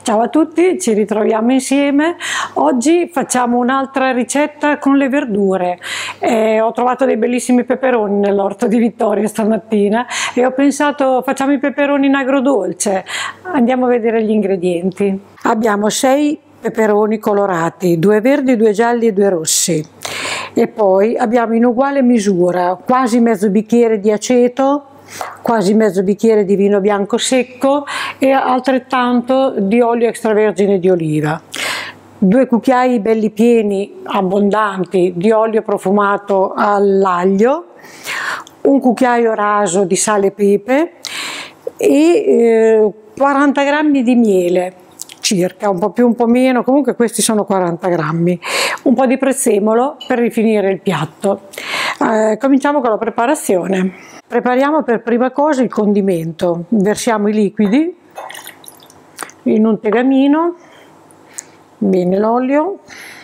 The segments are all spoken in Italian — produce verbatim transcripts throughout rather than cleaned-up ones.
Ciao a tutti, ci ritroviamo insieme. Oggi facciamo un'altra ricetta con le verdure. Eh, ho trovato dei bellissimi peperoni nell'orto di Vittoria stamattina e ho pensato facciamo i peperoni in agrodolce. Andiamo a vedere gli ingredienti. Abbiamo sei peperoni colorati, due verdi, due gialli e due rossi. E poi abbiamo in uguale misura quasi mezzo bicchiere di aceto, quasi mezzo bicchiere di vino bianco secco e altrettanto di olio extravergine di oliva, due cucchiai belli pieni, abbondanti, di olio profumato all'aglio, un cucchiaio raso di sale e pepe e eh, quaranta grammi di miele, circa, un po' più un po' meno, comunque questi sono quaranta grammi, un po' di prezzemolo per rifinire il piatto. Eh, cominciamo con la preparazione. Prepariamo per prima cosa il condimento. Versiamo i liquidi in un tegamino, bene l'olio,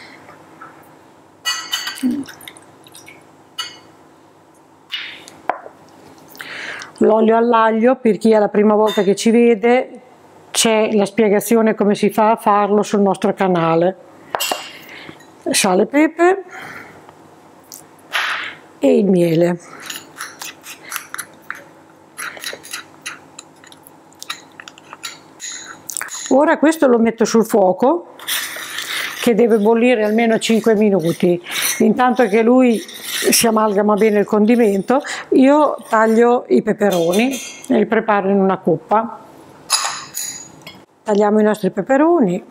l'olio all'aglio, per chi è la prima volta che ci vede c'è la spiegazione come si fa a farlo sul nostro canale. Sale e pepe e il miele. Ora questo lo metto sul fuoco che deve bollire almeno cinque minuti. Intanto che lui si amalgama bene il condimento, io taglio i peperoni e li preparo in una coppa. Tagliamo i nostri peperoni.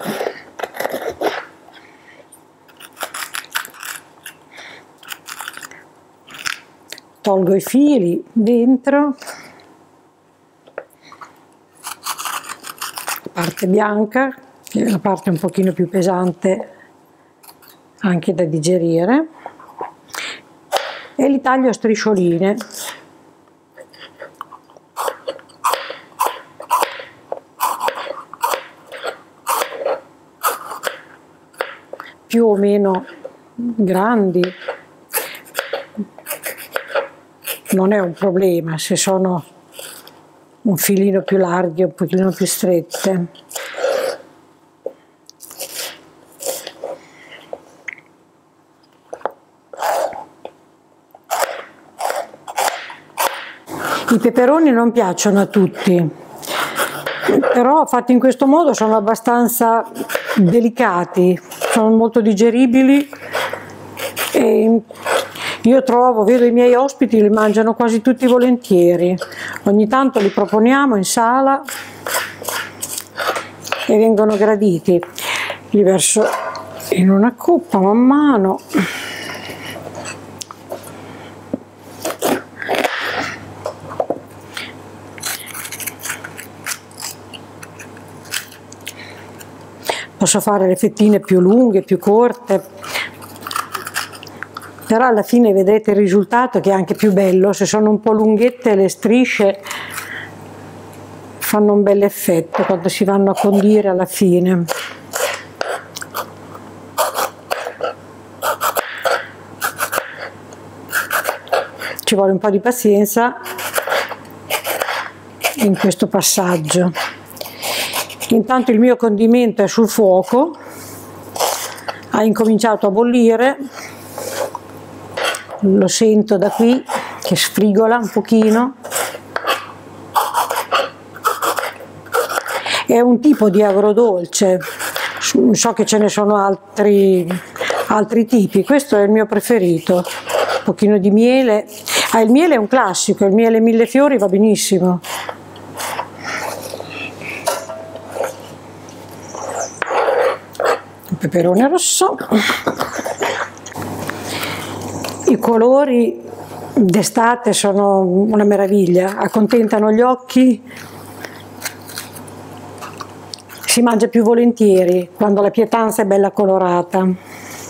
Tolgo i fili dentro. Parte bianca, che è la parte un pochino più pesante anche da digerire, e li taglio a striscioline. Più o meno grandi, non è un problema se sono un filino più larghe, un pochino più strette. I peperoni non piacciono a tutti, però fatti in questo modo sono abbastanza delicati, sono molto digeribili e io trovo, vedo i miei ospiti li mangiano quasi tutti volentieri, ogni tanto li proponiamo in sala e vengono graditi. Li verso in una coppa man mano. Posso fare le fettine più lunghe, più corte, però alla fine vedrete il risultato che è anche più bello. Se sono un po' lunghette le strisce fanno un bel effetto quando si vanno a condire alla fine. Ci vuole un po' di pazienza in questo passaggio. Intanto il mio condimento è sul fuoco, ha incominciato a bollire, lo sento da qui che sfrigola un pochino. È un tipo di agrodolce, so che ce ne sono altri, altri tipi, questo è il mio preferito. Un pochino di miele, ah, il miele è un classico, il miele millefiori va benissimo. Peperone rosso. I colori d'estate sono una meraviglia, accontentano gli occhi, si mangia più volentieri quando la pietanza è bella colorata.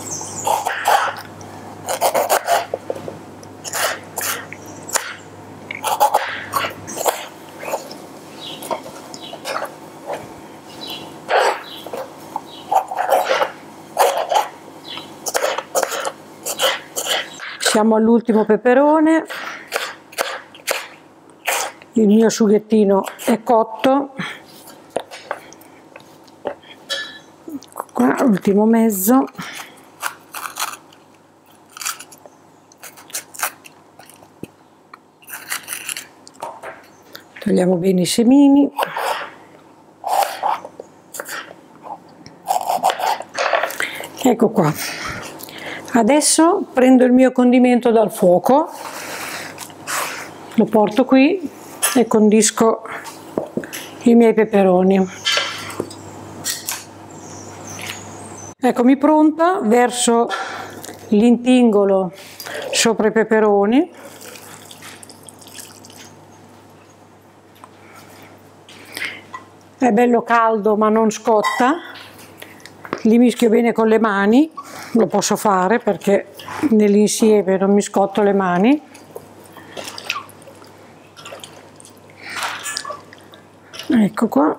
Siamo all'ultimo peperone, il mio sughettino è cotto, qua l'ultimo mezzo. Togliamo bene i semini. Ecco qua. Adesso prendo il mio condimento dal fuoco, lo porto qui e condisco i miei peperoni. Eccomi pronta, verso l'intingolo sopra i peperoni. È bello caldo ma non scotta, li mischio bene con le mani, lo posso fare perché nell'insieme non mi scotto le mani. Ecco qua,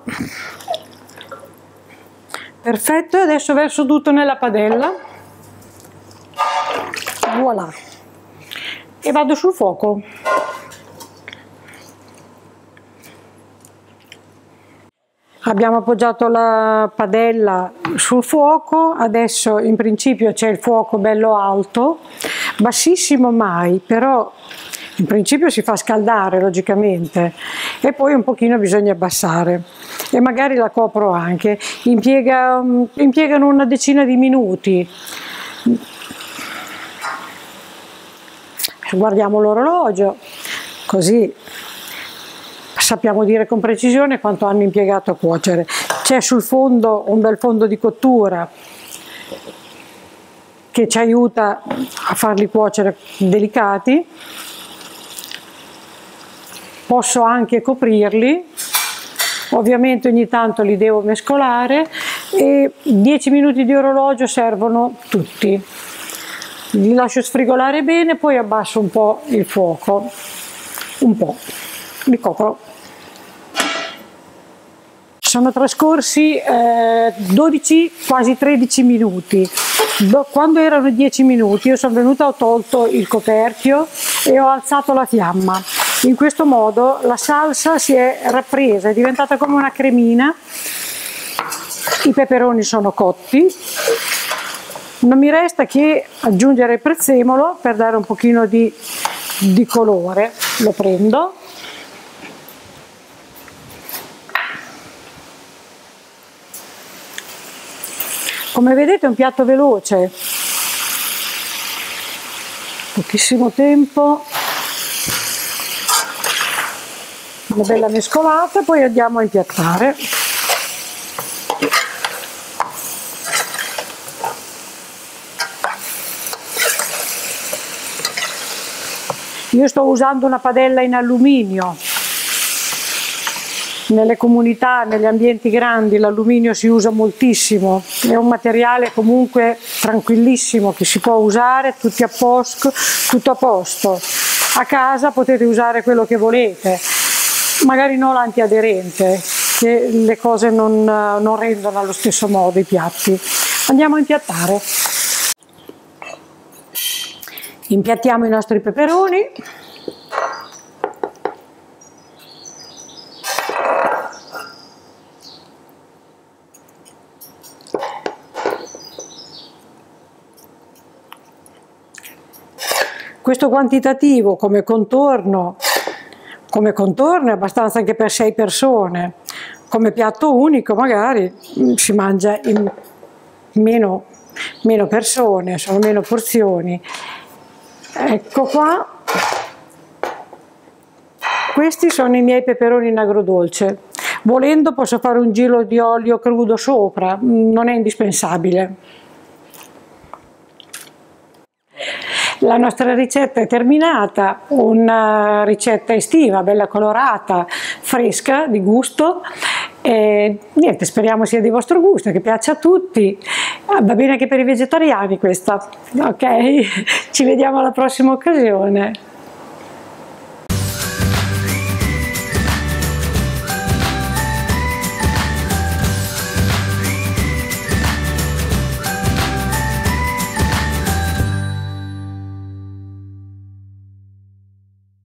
perfetto. E adesso verso tutto nella padella, voilà, e vado sul fuoco. Abbiamo appoggiato la padella sul fuoco, adesso in principio c'è il fuoco bello alto, bassissimo mai, però in principio si fa scaldare logicamente e poi un pochino bisogna abbassare e magari la copro anche, impiega, impiegano una decina di minuti. Guardiamo l'orologio, così sappiamo dire con precisione quanto hanno impiegato a cuocere. C'è sul fondo un bel fondo di cottura che ci aiuta a farli cuocere delicati. Posso anche coprirli, ovviamente ogni tanto li devo mescolare e dieci minuti di orologio servono tutti. Li lascio sfrigolare bene, poi abbasso un po' il fuoco, un po', li copro. Sono trascorsi eh, dodici, quasi tredici minuti. Quando erano dieci minuti io sono venuta, ho tolto il coperchio e ho alzato la fiamma. In questo modo la salsa si è rappresa, è diventata come una cremina. I peperoni sono cotti. Non mi resta che aggiungere il prezzemolo per dare un pochino di, di colore. Lo prendo. Come vedete è un piatto veloce, pochissimo tempo, una bella mescolata, poi andiamo a impiattare. Io sto usando una padella in alluminio. Nelle comunità, negli ambienti grandi l'alluminio si usa moltissimo, è un materiale comunque tranquillissimo che si può usare, tutti a posto, tutto a posto. A casa potete usare quello che volete, magari non l'antiaderente, che le cose non, non rendono allo stesso modo i piatti. Andiamo a impiattare. Impiattiamo i nostri peperoni. Questo quantitativo come contorno, come contorno è abbastanza anche per sei persone, come piatto unico magari si mangia in meno, meno persone, sono meno porzioni. Ecco qua, questi sono i miei peperoni in agrodolce. Volendo posso fare un giro di olio crudo sopra, non è indispensabile. La nostra ricetta è terminata, una ricetta estiva, bella colorata, fresca, di gusto. E niente, speriamo sia di vostro gusto, che piaccia a tutti. Ah, va bene anche per i vegetariani questa. Ok, ci vediamo alla prossima occasione.